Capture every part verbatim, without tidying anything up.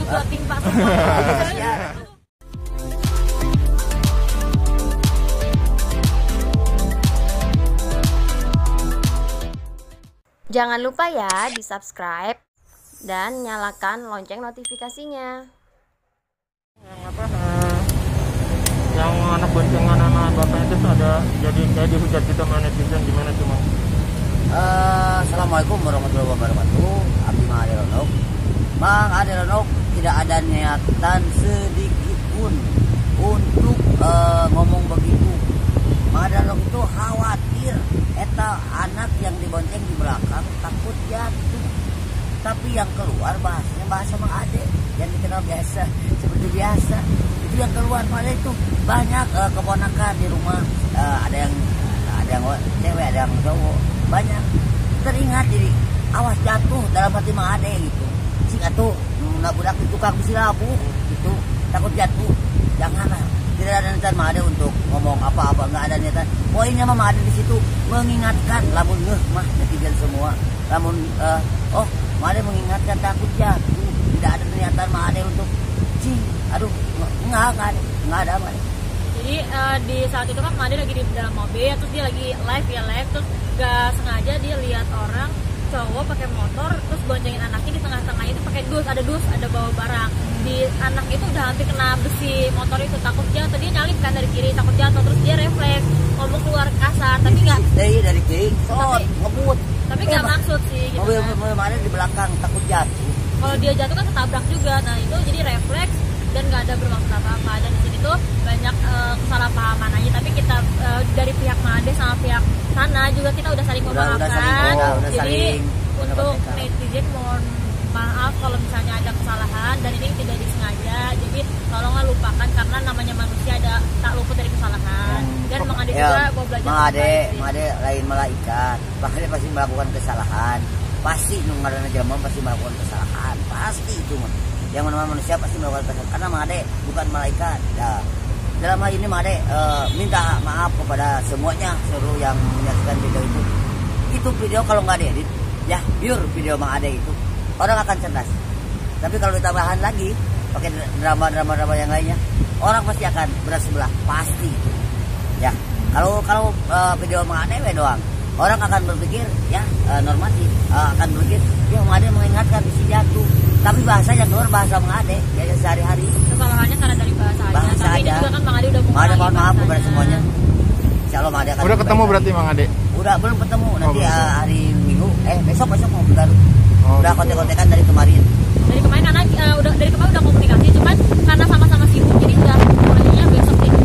juga timpa semua. Jangan lupa ya di subscribe dan nyalakan lonceng notifikasinya. Yang apa? Uh, yang anak boncengan anak bapaknya itu ada jadi kayak dihujat gitu sama netizen, gimana cuma? Uh, Assalamualaikum warahmatullahi wabarakatuh. Abdi Mang Ade Ronok. Mang Ade Ronok tidak ada niatan sedikit pun untuk uh, ngomong begitu. Mang Ade Ronok itu khawatir eta anak yang dibonceng di belakang takut jatuh. Tapi yang keluar bahasanya bahasa Mang Ade yang dikenal biasa seperti biasa. Itu yang keluar Mang Ade itu banyak uh, keponakan di rumah, uh, ada yang ada yang cewek, ada yang cowok, banyak teringat diri awas jatuh dalam hati Mang Ade gitu. Sing atuh nak budak di tukang besi labu gitu takut jatuh. Janganlah, tidak ada niatan Mang Ade untuk ngomong apa-apa, nggak ada niatan. Poinnya Mang Ade di situ mengingatkan lamun ngeh mah netizen semua. Lamun uh, oh Mang Ade mengingatkan takut jatuh. Tidak ada niatan Mang Ade untuk cing, aduh nggak nggak ada nggak ada Mang Ade. Jadi uh, di saat itu kan Mang Ade lagi di dalam mobil, terus dia lagi live ya live, terus gak sengaja dia lihat orang cowok pakai motor, terus boncengin anaknya di tengah-tengah itu pakai dus, ada dus, ada bawa barang. Di anak itu udah hampir kena besi motor itu, takut jatuh, dia nyalip kan dari kiri, takut jatuh, terus dia refleks ngomong keluar kasar, tapi nggak dari dari kiri, oh ngebut, tapi nggak eh, maksud sih. Gitu mobil kan. mobil Mang Ade di belakang takut jatuh. Kalau dia jatuh kan ketabrak juga, nah itu jadi refleks dan nggak ada bermaksud apa-apa. Dan di sini tuh banyak uh, kesalahpahaman aja, tapi kita uh, dari pihak Mang Ade sama pihak sana juga kita udah saling memaafkan. Udah, udah saling, oh, udah jadi saling untuk netizen mohon maaf kalau misalnya ada kesalahan dan ini tidak disengaja. Jadi tolonglah lupakan karena namanya manusia ada tak luput dari kesalahan. Hmm. Dan Mang Ade ya, juga mau belajar. Mang Ade, Mang Ade lain malaikat. Mang Ade pasti melakukan kesalahan. Pasti nungarana jaman pasti melakukan kesalahan. Pasti itu mah. Yang mana manusia pasti melakukan kesalahan. Karena Mang Ade bukan malaikat. Ya. Dalam hal ini Mang Ade uh, minta maaf kepada semuanya seluruh yang menyaksikan video itu. Itu video kalau nggak diedit, ya pure video Mang Ade itu orang akan cerdas. Tapi kalau ditambahan lagi pakai drama-drama drama yang lainnya, orang pasti akan bersebelah pasti itu. Ya kalau kalau uh, video Mang Ade doang, orang akan berpikir ya uh, normatif, uh, akan berpikir ya Mang Ade mengingatkan isi jatuh. Tapi bahasa yang keluar bahasa Mang Ade ya sehari-hari. Kesalahannya karena dari bahasa, bahasa aja. Tapi aja. ini juga kan Mang Ade udah Mang Ade mohon maaf kepada semuanya. Insya Allah Mang Ade akan udah ketemu berarti Mang Ade? Udah belum ketemu, nanti oh, uh, hari Minggu, eh besok besok mau bentar. Oh, udah kontek-kontekan dari kemarin. Dari kemarin karena uh, udah dari kemarin udah komunikasi, cuman karena sama-sama sibuk jadi udah mulainya besok sih.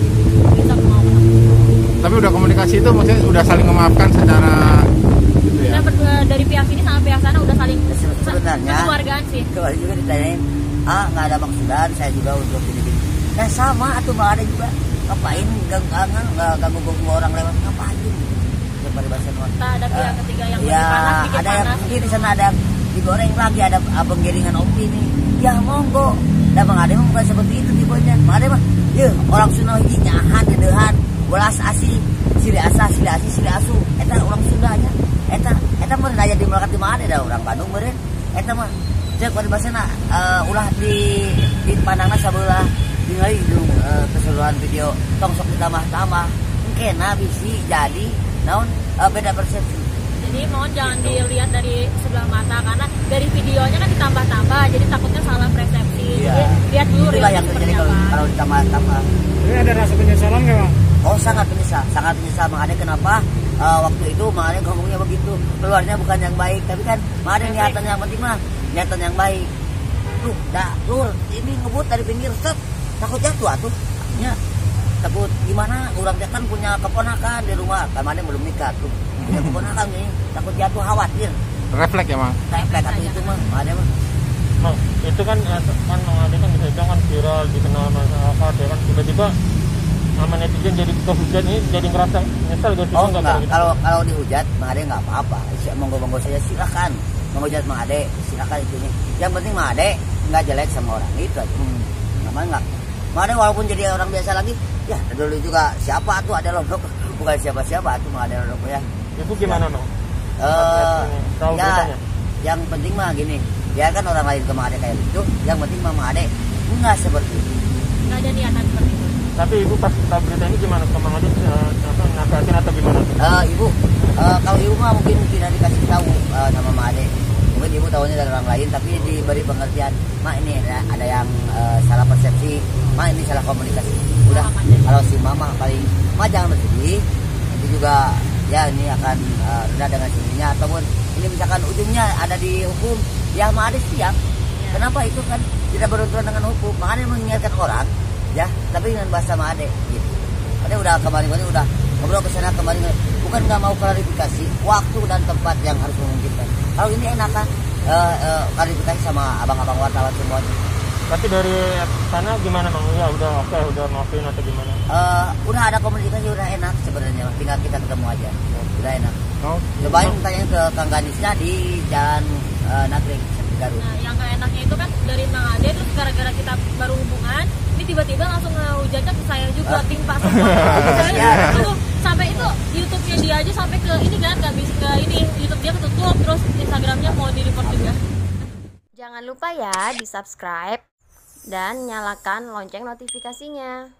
Besok mau ketemu. Tapi udah komunikasi itu maksudnya udah saling memaafkan secara gitu ya? Kita berdua dari pihak sini sama pihak sana udah saling sebenarnya keluargaan sih. Keluarga juga ditanyain, ah nggak ada maksudan saya juga untuk ini-ini. Nah sama atau Mang Ade juga ngapain ganggu-ganggu ganggu ganggu orang lewat ngapain? Daripada bahasa luar. Nah, ada pihak ketiga yang ya, panas, bikin ada panas. yang mungkin di sana ada yang digoreng lagi, ada penggiringan opini. Ya monggo. Dan Mang Ade mah bukan seperti itu tipenya. Mang Ade mah, ya orang Sunda hiji nyahan dedehan, welas asih, sili asah, sili asih, sili asu. Eta orang Sundanya. Eta eta mah aya di melekat di Mang Ade dah orang Bandung meureun. Eta mah cek pada bahasana uh, ulah di di pandangna sabelah ningali hidung uh, keseluruhan video tong sok ditambah-tambah. Engkena bisi jadi naon uh, beda persepsi. Jadi mohon jangan dilihat dari sebelah mata karena dari videonya kan ditambah-tambah jadi takutnya salah persepsi. Iya. Jadi lihat dulu itulah yang terjadi kalau, kalau ditambah-tambah. Ini ada rasa penyesalan nggak Bang? Oh sangat menyesal, sangat menyesal Mang Ade kenapa uh, waktu itu Mang Ade ngomongnya begitu, keluarnya bukan yang baik, tapi kan Mang Ade niatan yang penting mah niatan yang baik. Tuh, dah, lur, ini ngebut dari pinggir, set, takut jatuh atuh, ya. Takut gimana? Orang dia kan punya keponakan di rumah, kan Mang Ade belum nikah tuh, punya keponakan nih, takut jatuh khawatir. Refleks ya Mang? Refleks atau itu mah, Mang Ade mah. Mang, itu kan kan Mang Ade kan bisa bilang kan viral, dikenal masyarakat, ya kan tiba-tiba sama netizen jadi kehujat ini jadi ngerasa nyesal gitu. Oh enggak, gitu. kalau kalau dihujat Mang Ade nggak apa-apa, monggo-monggo saja silakan menghujat Mang Ade, silakan itu nih. Yang penting Mang Ade nggak jelek sama orang itu aja. Hmm. Namanya nggak. Mang Ade walaupun jadi orang biasa lagi, ya dulu juga siapa tuh ada Ronok, bukan siapa-siapa tuh Mang Ade Ronok ya. Itu gimana no? Eh, Tahu ya, beritanya? yang penting mah gini, biarkan orang lain ke Mang Ade kayak gitu, yang penting Mang Ade enggak seperti itu. Nggak ada niatan seperti itu. Tapi ibu pas tahu berita ini gimana ke Mang Ade, uh, apa nasihatin atau gimana? Uh, ibu, uh, kalau ibu mah mungkin tidak dikasih tahu uh, nama Mang Ade. Mungkin ibu tahunya dari orang lain, tapi diberi pengertian, Mak ini ada, ada yang uh, salah persepsi, Mak ini salah komunikasi. Udah, kalau si Mama paling, Mak jangan bersedih, itu juga ya ini akan uh, reda dengan sendirinya, ataupun ini misalkan ujungnya ada di hukum, ya Mak Ade siap. Kenapa itu kan tidak berunturan dengan hukum? Mak Ade mengingatkan orang, ya, tapi dengan bahasa Mak Ade, gitu. Ade udah kemarin-kemarin udah ngobrol ke sana kemarin, bukan nggak mau klarifikasi waktu dan tempat yang harus memungkinkan. Kalau ini enak kan uh, uh, klarifikasi sama abang-abang wartawan semuanya. Tapi dari sana gimana Mang? Ya udah oke, okay, udah maafin atau gimana? Uh, udah ada komunikasi, udah enak sebenarnya. Tinggal kita ketemu aja, udah enak. Oh, Cobain tanya ke Kang Gadisnya di Jalan uh, Nagreg Garut. Nah, yang gak enaknya itu kan dari Mang Ade terus gara-gara kita baru hubungan, ini tiba-tiba langsung ngehujannya ke saya juga, timpa semua. Saya, aduh, sampai itu YouTube-nya dia aja sampai ke ini kan, gak bisa ke ini, YouTube dia ketutup, terus Instagramnya mau di-report juga. Jangan lupa ya di subscribe dan nyalakan lonceng notifikasinya.